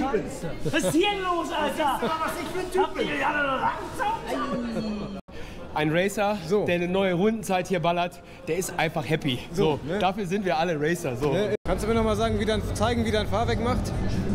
Was ist hier los, Alter? Was ich für ein Typ bin? Ein Racer, der eine neue Rundenzeit hier ballert, der ist einfach happy. So, ne? Dafür sind wir alle Racer. So. Ne? Kannst du mir noch mal sagen, zeigen, wie dein Fahrwerk macht?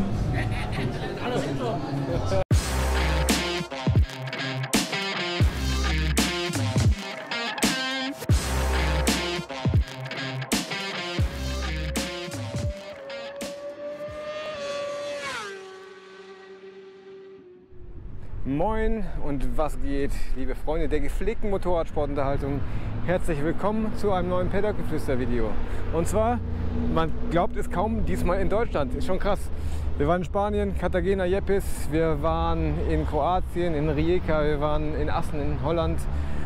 Moin und was geht, liebe Freunde der gepflegten Motorradsportunterhaltung. Herzlich willkommen zu einem neuen Paddock-Geflüster-Video. Und zwar, man glaubt es kaum, diesmal in Deutschland. Ist schon krass. Wir waren in Spanien, Cartagena, Yepes, wir waren in Kroatien, in Rijeka, wir waren in Assen in Holland,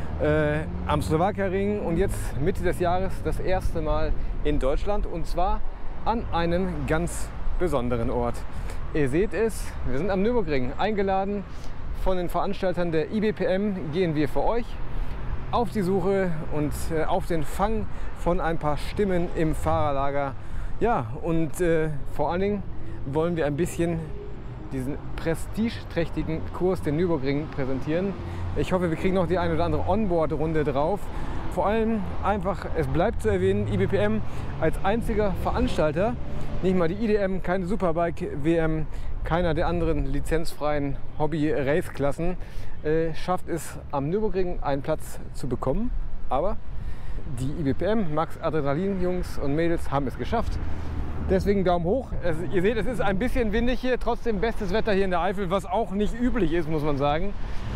am Slowakia-Ring und jetzt Mitte des Jahres das erste Mal in Deutschland und zwar an einem ganz besonderen Ort. Ihr seht es, wir sind am Nürburgring eingeladen. Von den Veranstaltern der IBPM gehen wir für euch auf die Suche und auf den Fang von ein paar Stimmen im Fahrerlager. Ja, und vor allen Dingen wollen wir ein bisschen diesen prestigeträchtigen Kurs, den Nürburgring, präsentieren. Ich hoffe, wir kriegen noch die eine oder andere Onboard-Runde drauf. Vor allem einfach, es bleibt zu erwähnen, IBPM als einziger Veranstalter, nicht mal die IDM, keine Superbike-WM, keiner der anderen lizenzfreien Hobby-Race-Klassen schafft es am Nürburgring einen Platz zu bekommen. Aber die IBPM, Max Adrenalin-Jungs und Mädels haben es geschafft. Deswegen Daumen hoch. Ihr seht, es ist ein bisschen windig hier, trotzdem bestes Wetter hier in der Eifel, was auch nicht üblich ist, muss man sagen.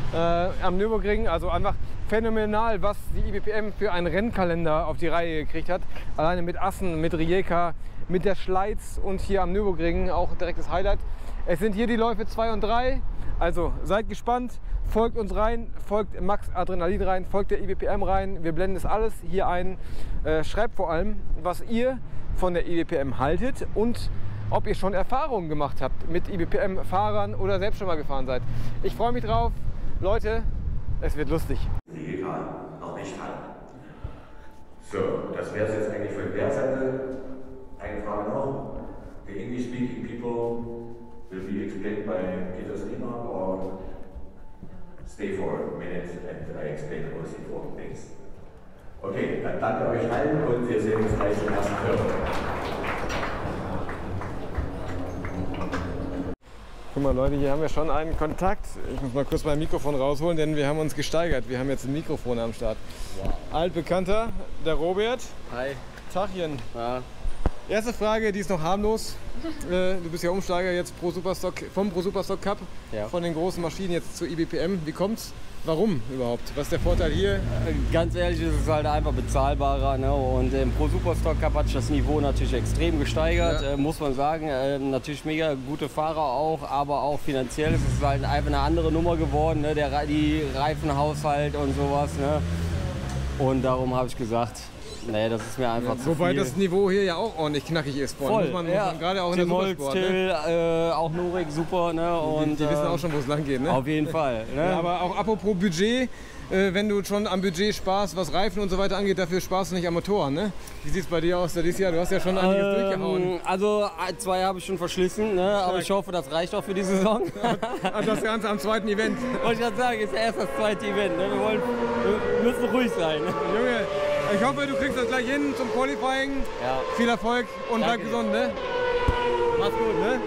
Am Nürburgring, also einfach phänomenal, was die IBPM für einen Rennkalender auf die Reihe gekriegt hat. Alleine mit Assen, mit Rijeka, mit der Schleiz und hier am Nürburgring auch direkt das Highlight. Es sind hier die Läufe 2 und 3, also seid gespannt, folgt uns rein, folgt Max Adrenalin rein, folgt der IBPM rein. Wir blenden das alles hier ein. Schreibt vor allem, was ihr von der IBPM haltet und ob ihr schon Erfahrungen gemacht habt mit IBPM-Fahrern oder selbst schon mal gefahren seid. Ich freue mich drauf. Leute, es wird lustig. Digital, noch nicht an. So, das wäre es jetzt eigentlich von der Seite. Eine Frage noch. The English-speaking people will be explained by Peter Steiner or stay for a minute and I explain the most important things. Okay, dann danke euch allen und wir sehen uns gleich im ersten Film. Guck mal Leute, hier haben wir schon einen Kontakt. Ich muss mal kurz mein Mikrofon rausholen, denn wir haben uns gesteigert. Wir haben jetzt ein Mikrofon am Start. Wow. Altbekannter, der Robert. Hi. Tachchen. Ja. Erste Frage, die ist noch harmlos. Du bist ja Umsteiger jetzt vom Pro Superstock Cup, ja. Von den großen Maschinen jetzt zur IBPM. Wie kommt's? Warum überhaupt? Was ist der Vorteil hier? Ganz ehrlich, ist es halt einfach bezahlbarer. Ne? Und im Pro Superstock Cup hat sich das Niveau natürlich extrem gesteigert, ja. Muss man sagen. Natürlich mega gute Fahrer auch, aber auch finanziell ist es halt einfach eine andere Nummer geworden. Ne? Die Reifenhaushalt und sowas. Ne? Und darum habe ich gesagt, nee, das ist mir einfach zu viel. Wobei das Niveau hier ja auch ordentlich knackig ist. Voll, muss man gerade auch in der Supersport. Till, auch Norik, super. Ne? Und, die wissen auch schon, wo es lang geht. Ne? Auf jeden Fall. Ne? Ja, aber auch apropos Budget, wenn du schon am Budget sparst, was Reifen und so weiter angeht, dafür sparst du nicht am Motoren. Ne? Wie sieht es bei dir aus dieses Jahr? Du hast ja schon einiges durchgehauen. Also 2 habe ich schon verschlissen, ne? Aber ich hoffe, das reicht auch für die Saison. Das Ganze am zweiten Event. Wollte ich gerade sagen, ist ja erst das zweite Event. Ne? Wir müssen ruhig sein. Ne? Junge, ich hoffe, du kriegst das gleich hin zum Qualifying. Ja. Viel Erfolg und bleib gesund, ne? Mach's gut, ne?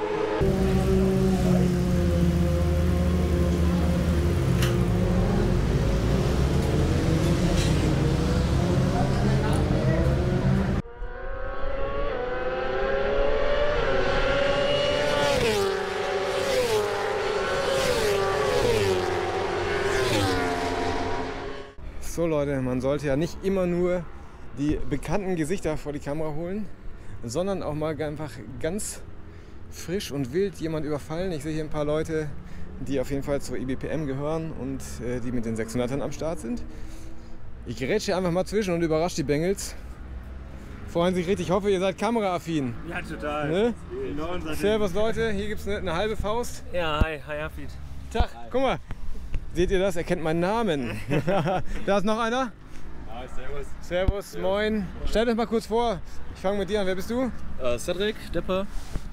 So Leute, man sollte ja nicht immer nur die bekannten Gesichter vor die Kamera holen, sondern auch mal einfach ganz frisch und wild jemand überfallen. Ich sehe hier ein paar Leute, die auf jeden Fall zur IBPM gehören und die mit den 600ern am Start sind. Ich grätsche einfach mal zwischen und überrasche die Bengels. Freuen sich richtig. Ich hoffe, ihr seid kameraaffin. Ja, total. Ne? Servus Leute, hier gibt es eine halbe Faust. Ja, hi Hafid. Tag, guck mal. Seht ihr das? Er kennt meinen Namen. Da ist noch einer. Hi, servus. Servus, moin. Stellt euch mal kurz vor. Ich fange mit dir an. Wer bist du? Cedric Depper.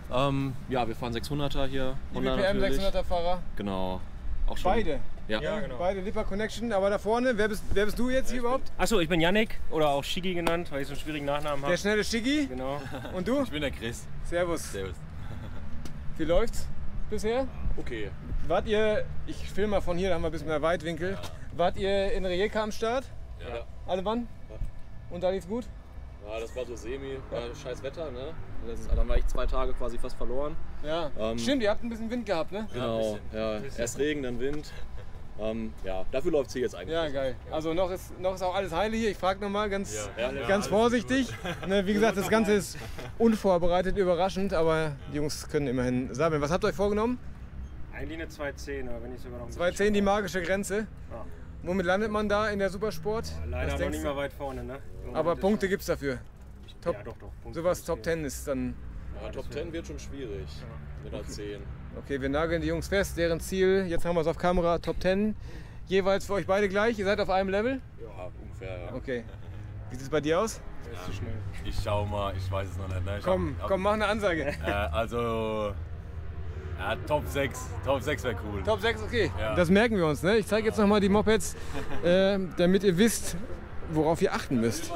Ja, wir fahren 600er hier. Honda IBPM natürlich. 600er Fahrer. Genau. Auch schon. Beide. Ja. genau. Beide Lipa Connection, aber da vorne, wer bist du jetzt hier überhaupt? Achso, ich bin Yannick oder auch Shigi genannt, weil ich so einen schwierigen Nachnamen habe. Der schnelle Shiggy. Genau. Und du? Ich bin der Chris. Servus. Servus. Wie läuft's bisher? Okay. Wart ihr, ich filme mal von hier, da haben wir ein bisschen mehr Weitwinkel. Ja. Wart ihr in Rijeka am Start? Ja. Alle Mann? Ja. Und da lief's gut? Ja, das war so semi. War scheiß Wetter, ne? Dann war ich 2 Tage quasi fast verloren. Ja. Stimmt, ihr habt ein bisschen Wind gehabt, ne? Genau. Ja, erst Regen, dann Wind. Ja, dafür läuft es hier jetzt eigentlich. Ja, geil. Also noch ist auch alles heile hier. Ich frage nochmal ganz alles vorsichtig. Ne, wie gesagt, das Ganze ist unvorbereitet, überraschend, aber die Jungs können immerhin sammeln. Was habt ihr euch vorgenommen? Eigentlich eine 210, aber wenn nicht sogar noch ein 210, die magische Grenze. Ja. Womit landet man da in der Supersport? Leider Was noch denkst nicht du? mal weit vorne, ne? Aber Punkte gibt's dafür. Top, Ja, doch. Punkte sowas gibt's Top 10 ist dann. Ja, Top 10 wird schon schwierig. Mit einer 10. Okay, wir nageln die Jungs fest. Deren Ziel, jetzt haben wir es auf Kamera, Top 10. Jeweils für euch beide gleich. Ihr seid auf einem Level? Ja, ungefähr. Ja. Okay. Wie sieht es bei dir aus? Ich schau mal, ich weiß es noch nicht. Ne? Komm, mach eine Ansage. Also, ja, Top 6. Top 6 wäre cool. Top 6, okay. Ja. Das merken wir uns. Ne? Ich zeige jetzt nochmal die Mopeds, damit ihr wisst, worauf ihr achten müsst.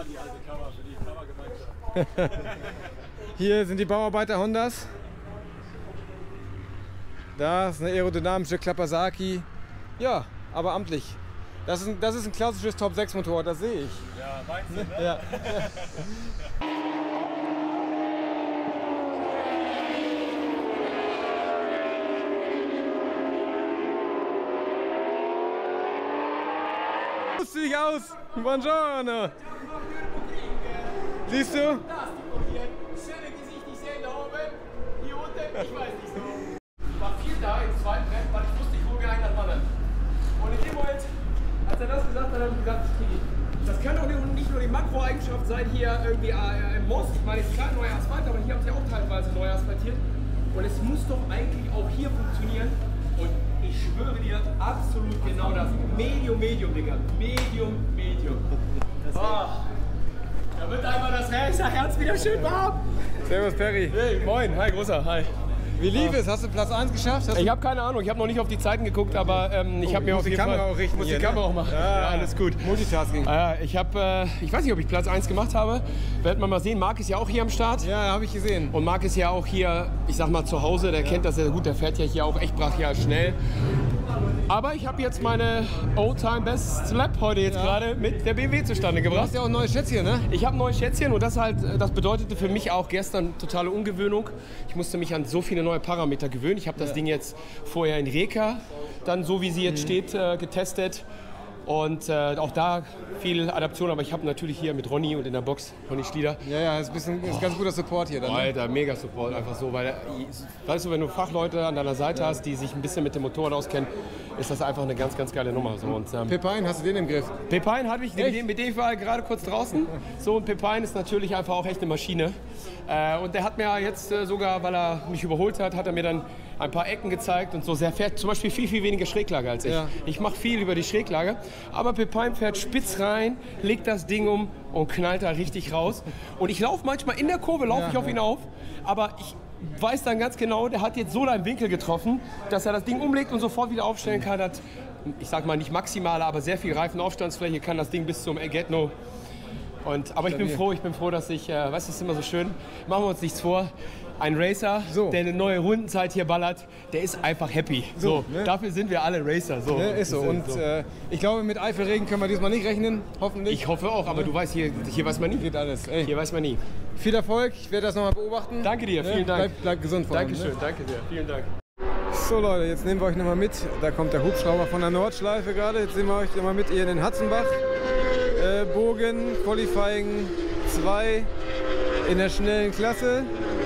Hier sind die Bauarbeiter Hondas. Da ist eine aerodynamische Kawasaki. Ja, aber amtlich. Das ist ein klassisches Top 6 Motorrad, das sehe ich. Ja, meinst du, ne? Ja. Lustig aus! Buongiorno! Siehst du? Schöne Gesicht, ich sehe da oben, hier unten, ich weiß nicht so. Ich war viel da im zweiten Rennen, weil ich wusste, ich hole mir einen an Mann. Und in dem Moment, als er das gesagt hat, habe ich gesagt, das kann doch nicht nur die Makroeigenschaft sein, hier irgendwie im Most. Ich meine, es ist kein neuer Asphalt, aber hier habt ihr auch teilweise neu asphaltiert. Und es muss doch eigentlich auch hier funktionieren. Und ich schwöre dir, absolut genau das. Medium, Digga. Medium. Da wird einmal das Herz wieder schön warm. Servus Perry. Hey, moin. Hi, Großer. Hi. Wie lief es? Hast du Platz 1 geschafft? Ich habe keine Ahnung, ich habe noch nicht auf die Zeiten geguckt, aber ich habe mir auf die jeden Kamera Fall... auch richten muss hier, die Kamera ne? auch machen. Ja, alles gut. Multitasking. Ich weiß nicht, ob ich Platz 1 gemacht habe. Werden wir mal sehen. Marc ist ja auch hier am Start. Ja, habe ich gesehen. Und Marc ist ja auch hier, ich sag mal, zu Hause. Der kennt das sehr gut. Der fährt ja hier auch echt brachial schnell. Aber ich habe jetzt meine Old-Time-Best-Lap heute jetzt gerade mit der BMW zustande Du gebracht. hast ja auch ein neues Schätzchen, ne? Ich habe ein neues Schätzchen und das bedeutete für mich auch gestern totale Ungewöhnung. Ich musste mich an so viele neue Parameter gewöhnen. Ich habe das Ding jetzt vorher in Reka, dann so wie sie jetzt steht, getestet. Und auch da viel Adaption, aber ich habe natürlich hier mit Ronny und in der Box, Ronny Schlieder. Ja, ist ganz guter Support hier dann. Ne? Alter, mega Support, einfach so, weil, weißt du, wenn du Fachleute an deiner Seite hast, die sich ein bisschen mit dem Motorrad auskennen, ist das einfach eine ganz, ganz geile Nummer. So. Und, Pepin, hast du den im Griff? Pepin hatte ich, mit dem war gerade kurz draußen. So, und Pepin ist natürlich einfach auch echt eine Maschine. Und der hat mir jetzt sogar, weil er mich überholt hat, hat er mir dann ein paar Ecken gezeigt und so. Er fährt zum Beispiel viel weniger Schräglage als ich. Ja. Ich mache viel über die Schräglage, aber Pepin fährt spitz rein, legt das Ding um und knallt da richtig raus. Und ich laufe manchmal in der Kurve, ich auf ihn auf, aber ich weiß dann ganz genau, der hat jetzt so einen Winkel getroffen, dass er das Ding umlegt und sofort wieder aufstellen kann. Hat, ich sag mal nicht maximale, aber sehr viel Reifenaufstandsfläche, kann das Ding bis zum Get-No. Aber ich bin froh, dass ich, weißt du, es ist immer so schön, machen wir uns nichts vor, ein Racer, der eine neue Rundenzeit hier ballert, der ist einfach happy. So, ne? Dafür sind wir alle Racer. So. Ne, ist so. Und ich glaube, mit Eifelregen können wir diesmal nicht rechnen, hoffentlich. Ich hoffe auch, aber du weißt, hier weiß man nie. Geht alles. Ey. Hier weiß man nie. Viel Erfolg, ich werde das nochmal beobachten. Danke dir, vielen Dank. Bleib gesund vor allem. Dankeschön, danke dir, vielen Dank. So Leute, jetzt nehmen wir euch nochmal mit. Da kommt der Hubschrauber von der Nordschleife gerade. Jetzt nehmen wir euch nochmal mit hier in den Hatzenbach. Bogen, Qualifying 2 in der schnellen Klasse.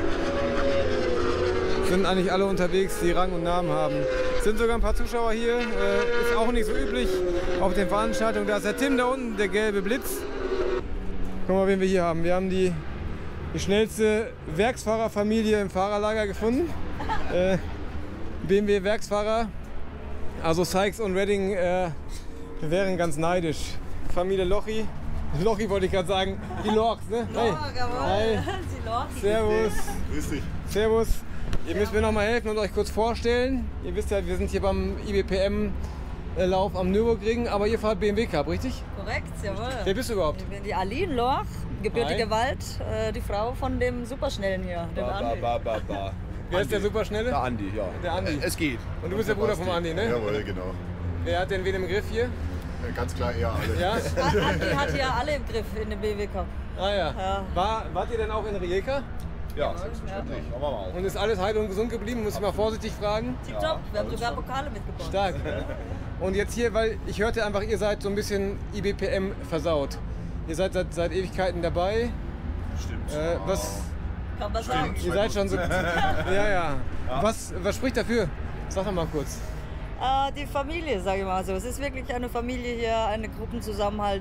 Sind eigentlich alle unterwegs, die Rang und Namen haben. Sind sogar ein paar Zuschauer hier. Ist auch nicht so üblich auf den Veranstaltungen. Da ist der Tim da unten, der gelbe Blitz. Guck mal, wen wir hier haben. Wir haben die schnellste Werksfahrerfamilie im Fahrerlager gefunden. BMW-Werksfahrer, also Sykes und Redding wären ganz neidisch. Familie Lochi wollte ich gerade sagen, die Lochs, ne? Hey. Hi. Servus. Grüß dich. Servus. Ihr müsst mir noch mal helfen und euch kurz vorstellen. Ihr wisst ja, wir sind hier beim IBPM-Lauf am Nürburgring, aber ihr fahrt BMW Cup, richtig? Korrekt, jawohl. Wer bist du überhaupt? Ich bin die Aline Lorch, gebürtige Hi. Wald, die Frau von dem Superschnellen hier, dem Andi. Wer ist der Superschnelle? Der Andi, ja. Der Andi. Es geht. Und du bist der Bruder vom Andi, ne? Jawohl, genau. Wer hat denn wen im Griff hier? Ganz klar eher alle. Ja? Andi hat hier alle im Griff in dem BMW Cup. Ah ja. Ja. Wart ihr denn auch in Rijeka? Ja, selbstverständlich. Machen wir mal. Und ist alles heil und gesund geblieben? Muss ich mal vorsichtig fragen. Tipptopp, wir haben sogar Pokale mitgebracht. Stark. Und jetzt hier, weil ich hörte einfach, ihr seid so ein bisschen IBPM versaut. Ihr seid seit Ewigkeiten dabei. Stimmt. Was? Kann man sagen. Ihr seid schon so. Ja. Was spricht dafür? Sag doch mal kurz. Die Familie, sage ich mal so. Es ist wirklich eine Familie hier, eine Gruppenzusammenhalt.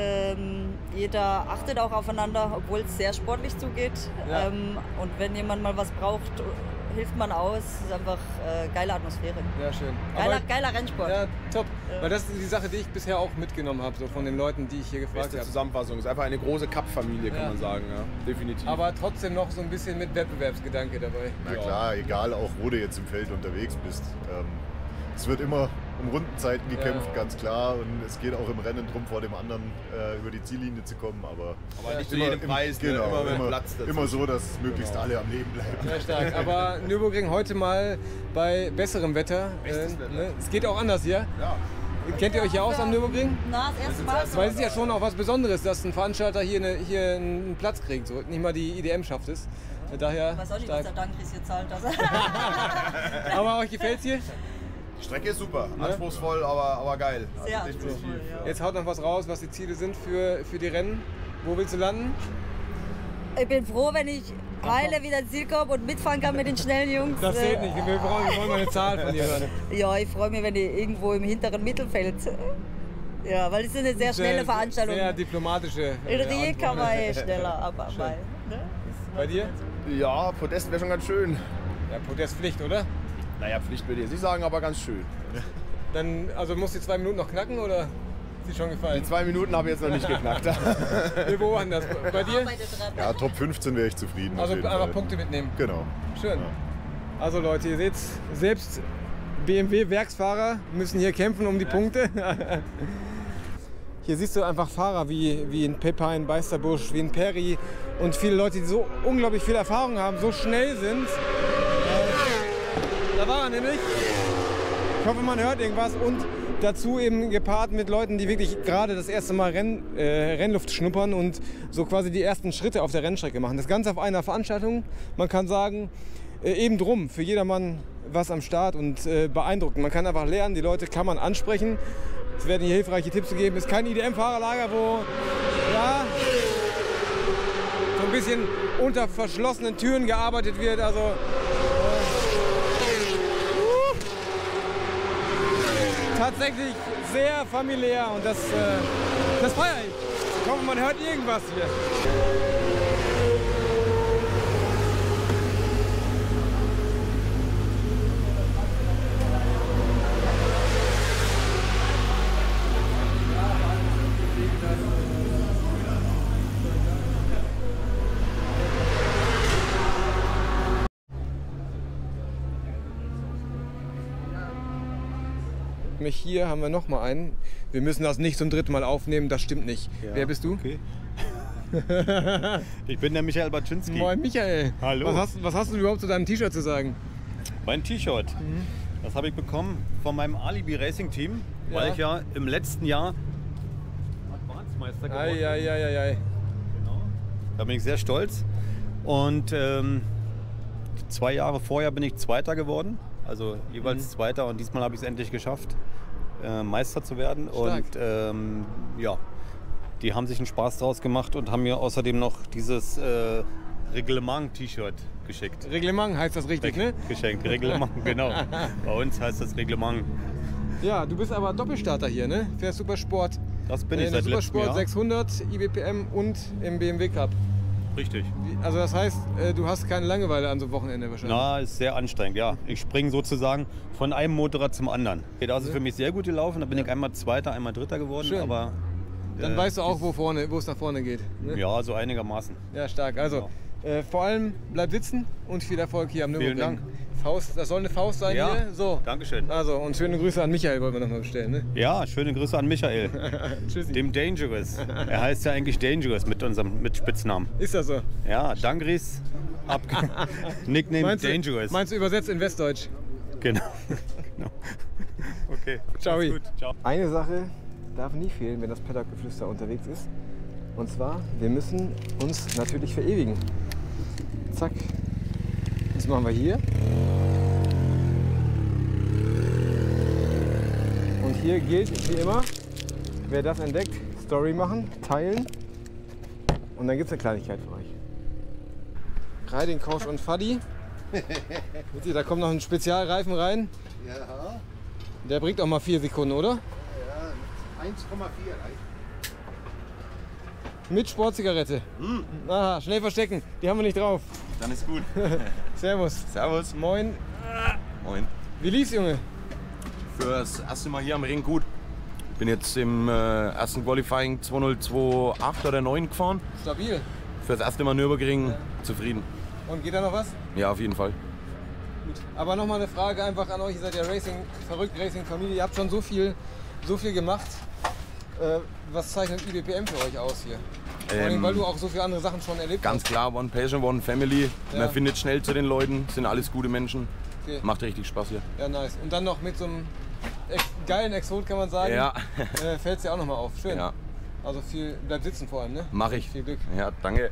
Jeder achtet auch aufeinander, obwohl es sehr sportlich zugeht. Ja. Und wenn jemand mal was braucht, hilft man aus. Es ist einfach geile Atmosphäre. Ja, schön. Geiler Rennsport. Ja, top. Weil das ist die Sache, die ich bisher auch mitgenommen habe, so von den Leuten, die ich hier gefragt Beste habe. Zusammenfassung. Ist einfach eine große Cup-Familie, kann man sagen. Ja. Definitiv. Aber trotzdem noch so ein bisschen mit Wettbewerbsgedanke dabei. Na klar, egal auch wo du jetzt im Feld unterwegs bist. Es wird immer um Rundenzeiten gekämpft, ganz klar. Und es geht auch im Rennen drum, vor dem anderen über die Ziellinie zu kommen. Aber nicht zu jedem Preis, genau, immer mit Platz dazwischen. immer so, dass möglichst alle am Leben bleiben. Sehr stark. Aber Nürburgring heute mal bei besserem Wetter. Bestes Wetter. Ne? Es geht auch anders hier. Ja. Kennt ihr euch ja aus am Nürburgring? Na, das erste Mal. Weil es ist ja schon auch was Besonderes, dass ein Veranstalter hier einen Platz kriegt. So. Nicht mal die IDM schafft es. Daher Ich weiß auch nicht, was der Dankris hier zahlt. Aber euch gefällt's hier? Die Strecke ist super, anspruchsvoll, aber geil. Sehr Also definitiv. anspruchsvoll, ja. Jetzt haut noch was raus, was die Ziele sind für die Rennen. Wo willst du landen? Ich bin froh, wenn ich heile wieder ins Ziel komme und mitfahren kann mit den schnellen Jungs. Das zählt nicht. Wir wollen mal eine Zahl von dir hören. Ja, ich freue mich, wenn ich irgendwo im hinteren Mittelfeld. Ja, weil es ist eine sehr schnelle Veranstaltung. Sehr diplomatische. In Rijeka Antwort. war ich schneller, aber bei, ne? Bei dir? Ja, Podest wäre schon ganz schön. Ja, Podestpflicht, oder? Naja, Pflicht würde ich jetzt nicht sagen, aber ganz schön. Dann, also musst du die 2 Minuten noch knacken oder ist dir schon gefallen? Die 2 Minuten habe ich jetzt noch nicht geknackt. Wir beobachten das. Bei dir? Ja, Top 15 wäre ich zufrieden. Also auf jeden einfach Fall. Punkte mitnehmen. Genau. Schön. Also Leute, ihr seht, selbst BMW-Werksfahrer müssen hier kämpfen um die Punkte. Hier siehst du einfach Fahrer wie ein Pepin, Beisterbusch, wie ein Perry und viele Leute, die so unglaublich viel Erfahrung haben, so schnell sind. Da war er nämlich. Ich hoffe, man hört irgendwas. Und dazu eben gepaart mit Leuten, die wirklich gerade das erste Mal Rennluft schnuppern und so quasi die ersten Schritte auf der Rennstrecke machen. Das Ganze auf einer Veranstaltung. Man kann sagen, eben drum, für jedermann was am Start und beeindruckend. Man kann einfach lernen, die Leute kann man ansprechen. Es werden hier hilfreiche Tipps gegeben. Es ist kein IDM-Fahrerlager, wo ja, so ein bisschen unter verschlossenen Türen gearbeitet wird. Also, tatsächlich sehr familiär und das feiere ich. Ich hoffe, man hört irgendwas hier. Hier haben wir noch mal einen. Wir müssen das nicht zum 3. Mal aufnehmen, das stimmt nicht. Ja, wer bist du? Okay. Ich bin der Michael Baczynski. Moin Michael. Hallo. Was hast du überhaupt zu deinem T-Shirt zu sagen? Mein T-Shirt, das habe ich bekommen von meinem Alibi Racing Team, weil ich ja im letzten Jahr Advancemeister geworden bin. Genau. Da bin ich sehr stolz. Und 2 Jahre vorher bin ich Zweiter geworden. Also jeweils Zweiter und diesmal habe ich es endlich geschafft, Meister zu werden. Stark. Und ja, die haben sich einen Spaß draus gemacht und haben mir außerdem noch dieses Reglement-T-Shirt geschickt. Reglement heißt das richtig, ne? Geschenkt, Reglement, genau. Bei uns heißt das Reglement. Ja, du bist aber Doppelstarter hier, ne? Fährst Supersport. Das bin ich seit letztem Supersport Jahr. 600, IBPM und im BMW Cup. Richtig. Also das heißt, du hast keine Langeweile an so einem Wochenende wahrscheinlich. Na, ist sehr anstrengend, ja. Ich springe sozusagen von einem Motorrad zum anderen. Das ist für mich sehr gut gelaufen. Da bin ich einmal Zweiter, einmal Dritter geworden. Schön. Aber dann weißt du auch, wo es nach vorne geht. Ne? ja, so einigermaßen. Ja, stark. Also Vor allem bleib sitzen und viel Erfolg hier am Nürburgring. Vielen Dank. Faust, das soll eine Faust sein Ja, hier. So. Dankeschön. Also, und schöne Grüße an Michael wollten wir nochmal bestellen. Ne? Ja, schöne Grüße an Michael. Tschüssi. Dem Dangerous. Er heißt ja eigentlich Dangerous mit Spitznamen. Ist das so? Ja, Dangris, Nickname Dangerous. Meinst du übersetzt in Westdeutsch? Genau. Okay. Ciao. Gut. Ciao. Eine Sache darf nie fehlen, wenn das Paddock-Geflüster unterwegs ist. Und zwar, wir müssen uns natürlich verewigen. Zack. Das machen wir hier. Und hier gilt wie immer, wer das entdeckt, Story machen, teilen. Und dann gibt es eine Kleinigkeit für euch. Riding Coach und Fuddy. Da kommt noch ein Spezialreifen rein. Ja. Der bringt auch mal 4 Sekunden, oder? Ja, 1,4 reicht. Mit Sportzigarette. Aha, schnell verstecken. Die haben wir nicht drauf. Dann ist gut. Servus. Servus. Moin. Moin. Wie lief's, Junge? Für das erste Mal hier am Ring gut. Bin jetzt im ersten Qualifying 2.02.8 oder 9 gefahren. Stabil. Für das erste Mal Nürburgring zufrieden. Und geht da noch was? Ja, auf jeden Fall. Gut. Aber nochmal eine Frage einfach an euch. Ihr seid ja verrückt Racing-Familie. Ihr habt schon so viel gemacht. Was zeichnet IBPM für euch aus hier? Vor allem, weil du auch so viele andere Sachen schon erlebt Ganz hast. klar, One Passion, One Family. Ja. Man findet schnell zu den Leuten, sind alles gute Menschen. Okay. Macht richtig Spaß hier. Ja, nice. Und dann noch mit so einem geilen Exot, kann man sagen. Ja. Fällt es ja auch nochmal auf. Schön. Ja. Also bleib sitzen vor allem, ne? Mach ich. Viel Glück. Ja, danke.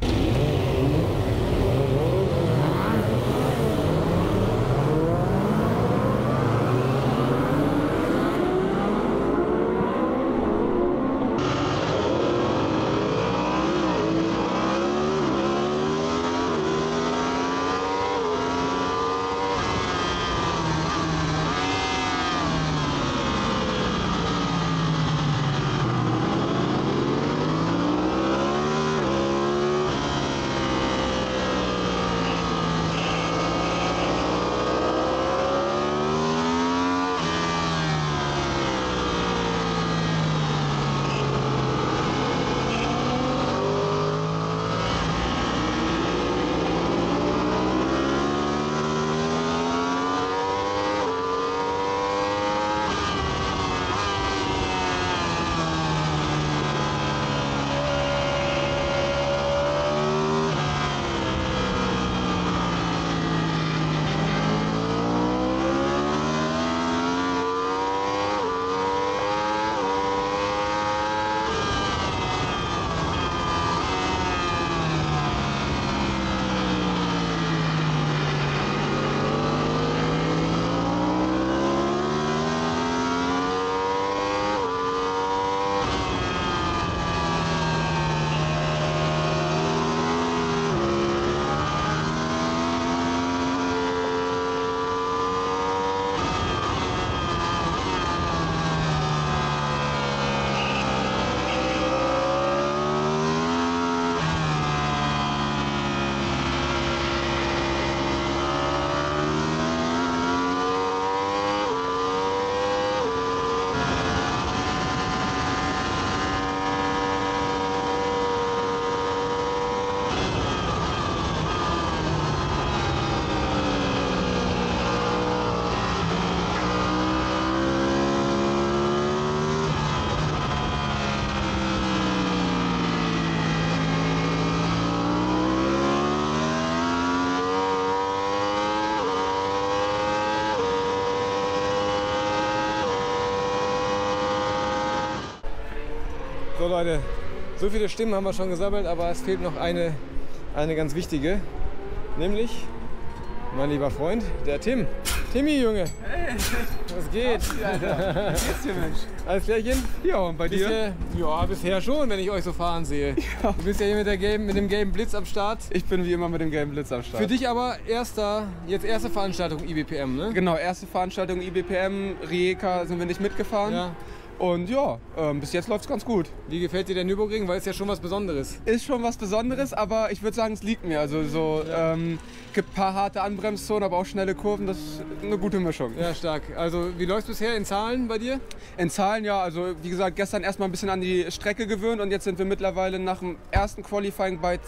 So Leute, so viele Stimmen haben wir schon gesammelt, aber es fehlt noch eine ganz wichtige, nämlich mein lieber Freund, der Tim. Timmy, Junge. Hey, was geht? Alter. Wie geht's dir, Mensch? Alles klärchen? Ja, und bei dir? Ja, bisher schon, wenn ich euch so fahren sehe. Ja. Du bist ja hier mit dem gelben Blitz am Start. Ich bin wie immer mit dem gelben Blitz am Start. Für dich aber erste Veranstaltung IBPM, ne? Genau, erste Veranstaltung IBPM. Rijeka sind wir nicht mitgefahren. Ja. Und ja, bis jetzt läuft es ganz gut. Wie gefällt dir der Nürburgring? Weil es ja schon was Besonderes. Ist schon was Besonderes, aber ich würde sagen, es liegt mir. Also so gibt ein paar harte Anbremszonen, aber auch schnelle Kurven. Das ist eine gute Mischung. Ja, stark. Also wie läuft es bisher in Zahlen bei dir? In Zahlen ja, also wie gesagt, gestern erstmal ein bisschen an die Strecke gewöhnt und jetzt sind wir mittlerweile nach dem ersten Qualifying bei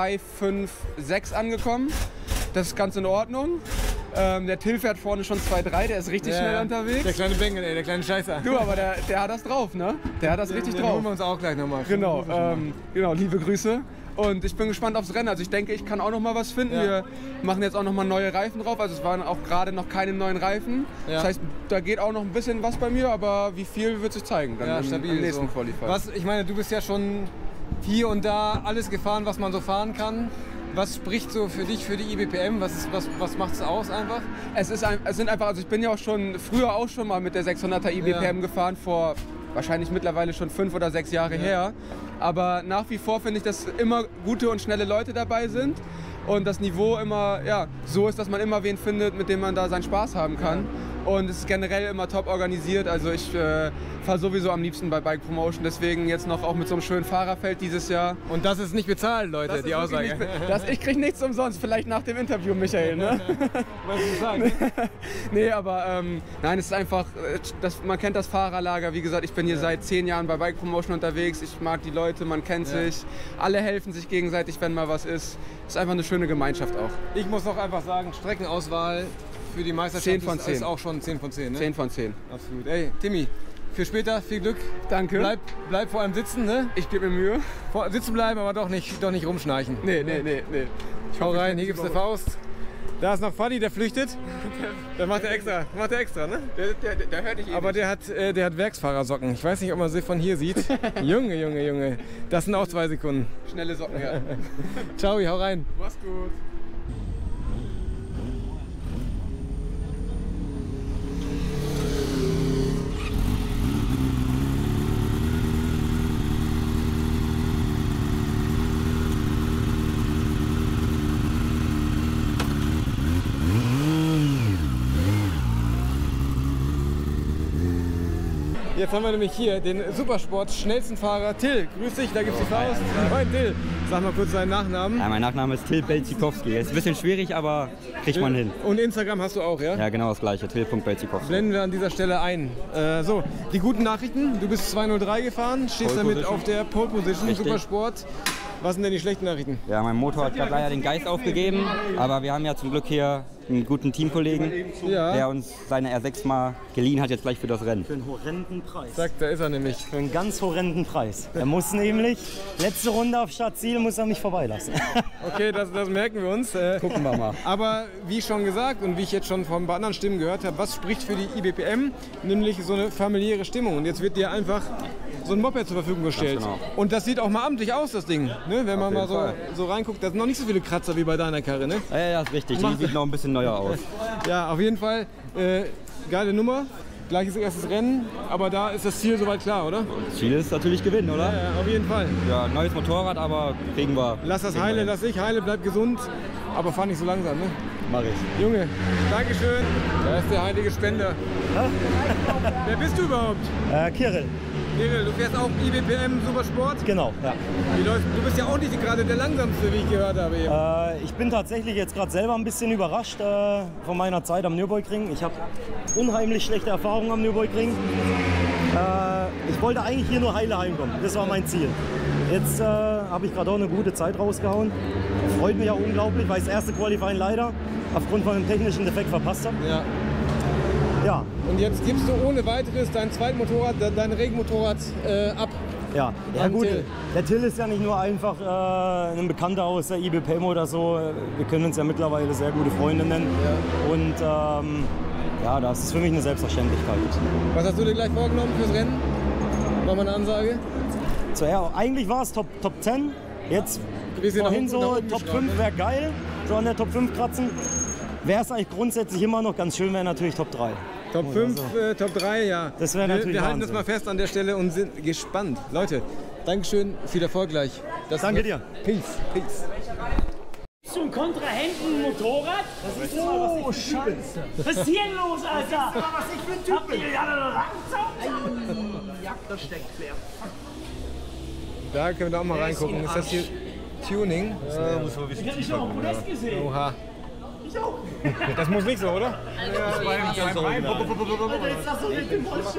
2,5,6 angekommen. Das ist ganz in Ordnung. Der Till fährt vorne schon 2,3, der ist richtig schnell unterwegs. Der kleine Bengel, ey, der kleine Scheißer. Du, aber der hat das drauf, ne? Der hat das richtig den drauf. holen wir uns auch gleich nochmal. Genau, genau, liebe Grüße. Und ich bin gespannt aufs Rennen. Also ich denke, ich kann auch noch mal was finden. Ja. Wir machen jetzt auch noch mal neue Reifen drauf. Also es waren auch gerade noch keine neuen Reifen. Ja. Das heißt, da geht auch noch ein bisschen was bei mir, aber wie viel wird sich zeigen dann im nächsten Qualifying. Ich meine, du bist ja schon hier und da alles gefahren, was man so fahren kann. Was spricht so für dich, für die IBPM? Was macht es aus einfach? Es sind einfach, also ich bin ja auch früher auch schon mal mit der 600er IBPM gefahren, vor wahrscheinlich mittlerweile schon 5 oder 6 Jahre her. Aber nach wie vor finde ich, dass immer gute und schnelle Leute dabei sind und das Niveau immer so ist, dass man immer wen findet, mit dem man da seinen Spaß haben kann. Und es ist generell immer top organisiert. Also ich fahre sowieso am liebsten bei Bike Promotion. Deswegen jetzt noch auch mit so einem schönen Fahrerfeld dieses Jahr. Und das ist nicht bezahlt, Leute, die Aussage. Ich kriege nichts umsonst, vielleicht nach dem Interview, Michael. Ne? Was du sagen? Nee, aber nein, es ist einfach, man kennt das Fahrerlager. Wie gesagt, ich bin hier seit 10 Jahren bei Bike Promotion unterwegs. Ich mag die Leute, man kennt sich. Alle helfen sich gegenseitig, wenn mal was ist. Es ist einfach eine schöne Gemeinschaft auch. Ich muss noch einfach sagen, Streckenauswahl für die Meisterschaft 10 von 10. ist auch schon 10 von 10. Ne? 10 von 10. Absolut. Ey, Timmy, für später viel Glück. Danke. Bleib vor allem sitzen, ne? Ich gebe mir Mühe. Sitzen bleiben, aber doch nicht rumschnarchen. Nee. Ich hau rein, hier gibt's eine Faust. Da ist noch Fadi, der flüchtet. Der macht er extra, ne? Der hört dich aber der hat Werksfahrersocken. Ich weiß nicht, ob man sie von hier sieht. Junge. Das sind auch 2 Sekunden. Schnelle Socken, ja. Ciao, hau rein. Mach's gut. Jetzt haben wir nämlich hier den Supersport schnellsten Fahrer Till. Grüß dich, da gibt's die Faust. Moin Till. Sag mal kurz deinen Nachnamen. Ja, mein Nachname ist Till Belzikowski. Ist ein bisschen schwierig, aber kriegt man hin. Und Instagram hast du auch, ja? Ja, genau das gleiche. Till.Belzikowski. Blenden wir an dieser Stelle ein. So, die guten Nachrichten. Du bist 2:03 gefahren, stehst damit auf der Pole Position, Richtig. Supersport. Was sind denn die schlechten Nachrichten? Ja, mein Motor hat gerade leider den Geist aufgegeben, aber wir haben ja zum Glück hier einen guten Teamkollegen, der uns seine R6 mal geliehen hat, jetzt gleich für das Rennen. Für einen horrenden Preis. Zack, da ist er nämlich. Für einen ganz horrenden Preis. Er muss nämlich, letzte Runde auf Startziel, muss er mich vorbeilassen. Okay, das merken wir uns. Gucken wir mal. Aber wie schon gesagt und wie ich jetzt schon von ein paar anderen Stimmen gehört habe, was spricht für die IBPM? Nämlich so eine familiäre Stimmung. Und jetzt wird dir einfach so ein Moped zur Verfügung gestellt. Genau. Und das sieht auch mal amtlich aus, das Ding. Ne? Wenn man mal so reinguckt, da sind noch nicht so viele Kratzer wie bei deiner Karre. Ne? Ja, ist richtig. Die sieht noch ein bisschen neuer aus. Ja, auf jeden Fall. Geile Nummer. Gleiches erstes Rennen, aber da ist das Ziel soweit klar, oder? Ziel ist natürlich gewinnen, oder? Ja, auf jeden Fall. Ja, neues Motorrad, aber kriegen wir. Lass das heile, Heile, bleib gesund, aber fahr nicht so langsam, ne? Mach ich. Junge, Dankeschön. Da ist der heilige Spender. Wer bist du überhaupt? Kirill. Kirill, du fährst auch IBPM Supersport? Genau, ja. Du bist ja auch nicht gerade der langsamste, wie ich gehört habe eben. Ich bin tatsächlich jetzt gerade selber ein bisschen überrascht von meiner Zeit am Nürburgring. Ich habe unheimlich schlechte Erfahrungen am Nürburgring. Ich wollte eigentlich hier nur heile heimkommen. Das war mein Ziel. Jetzt habe ich gerade auch eine gute Zeit rausgehauen. Freut mich auch unglaublich, weil ich das erste Qualifying leider aufgrund von einem technischen Defekt verpasst habe. Ja. Ja. Und jetzt gibst du ohne weiteres dein Zweitmotorrad, dein Regenmotorrad ab. Ja, gut. Till. Der Till ist ja nicht nur einfach ein Bekannter aus der IBPM oder so. Wir können uns ja mittlerweile sehr gute Freunde nennen. Ja. Und ja, das ist für mich eine Selbstverständlichkeit. Was hast du dir gleich vorgenommen fürs Rennen? Mach mal eine Ansage. So, ja, eigentlich war es Top 10. Jetzt vorhin so Top 5 wäre geil. So an der Top 5 kratzen. Wäre es eigentlich grundsätzlich immer noch ganz schön, wäre natürlich Top 3. Top 5, Top 3, ja. Das wäre natürlich Wir halten das mal fest an der Stelle und sind gespannt. Leute, Dankeschön, viel Erfolg gleich. Danke dir. Peace. zum Kontrahenten ein Motorrad? Das ist so scheiße. Was ist hier los, Alter? Was ich für ein Typ bin. Ja, das steckt leer. Da können wir da auch mal reingucken. Ist das hier Tuning? Ja, muss man wissen. Ich hab dich auch Podest gesehen. Oha. Ich auch. Das muss nicht so, oder? Ja, das war ganz original. Alter, jetzt sagst du mit dem Bullshit.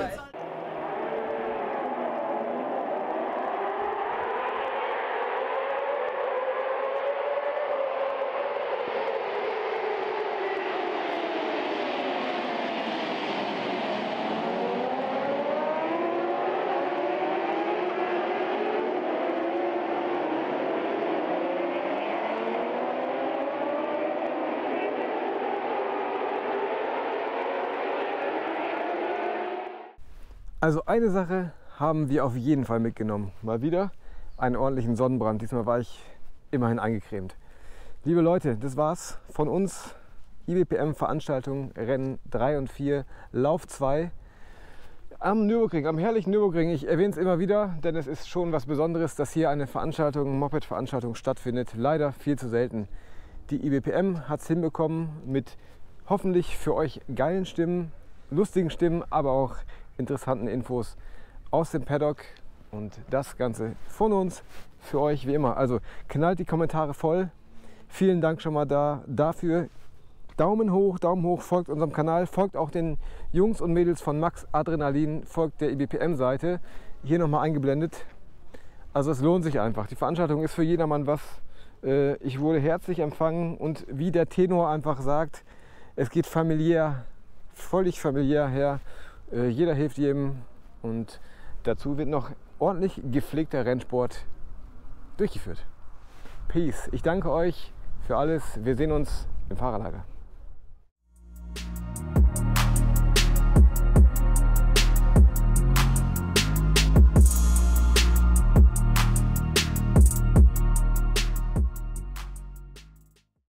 Also eine Sache haben wir auf jeden Fall mitgenommen. Mal wieder einen ordentlichen Sonnenbrand. Diesmal war ich immerhin eingecremt. Liebe Leute, das war's von uns. IBPM-Veranstaltung Rennen 3 und 4, Lauf 2 am Nürburgring, am herrlichen Nürburgring. Ich erwähne es immer wieder, denn es ist schon was Besonderes, dass hier eine Veranstaltung, Moped-Veranstaltung stattfindet. Leider viel zu selten. Die IBPM hat es hinbekommen mit hoffentlich für euch geilen Stimmen, lustigen Stimmen, aber auch interessanten Infos aus dem Paddock und das Ganze von uns für euch wie immer. Also knallt die Kommentare voll. Vielen Dank schon mal dafür. Daumen hoch, folgt unserem Kanal, folgt auch den Jungs und Mädels von Max Adrenalin, folgt der IBPM-Seite, hier nochmal eingeblendet. Also es lohnt sich einfach. Die Veranstaltung ist für jedermann was. Ich wurde herzlich empfangen und wie der Tenor einfach sagt, es geht familiär, völlig familiär her. Jeder hilft jedem und dazu wird noch ordentlich gepflegter Rennsport durchgeführt. Peace. Ich danke euch für alles. Wir sehen uns im Fahrerlager.